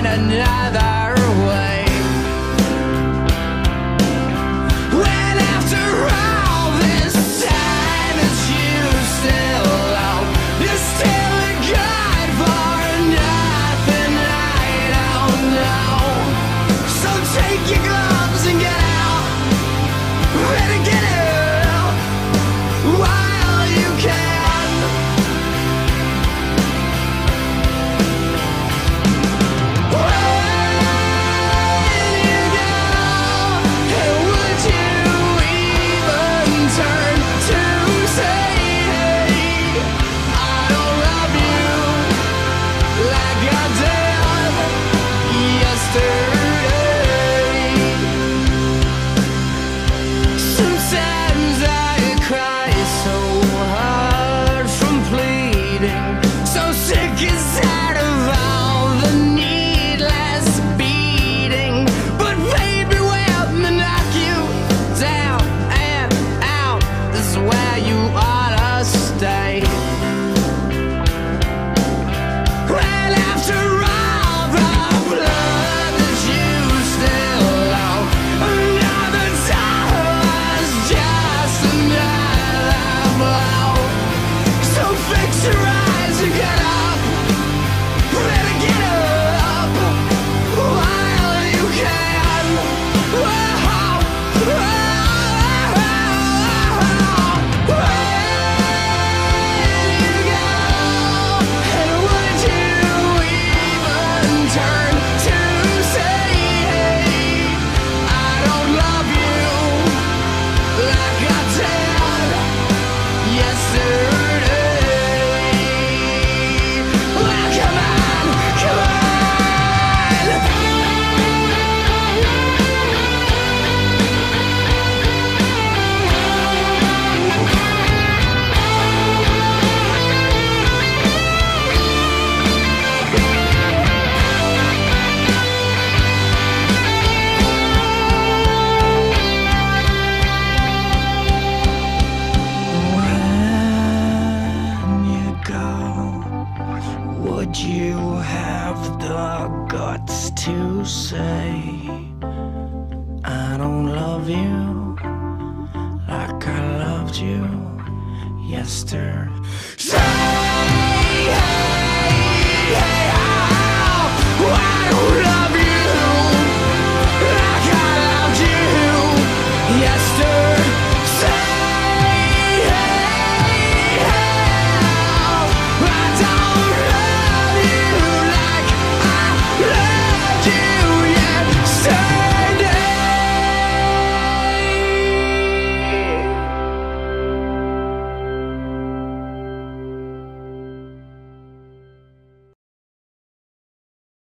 find another way. When after all this time it's you still love, you're still a god for nothing. I don't know. So take your gloves and get out, ready to get out while you can. Would you have the guts to say, I don't love you like I loved you yesterday?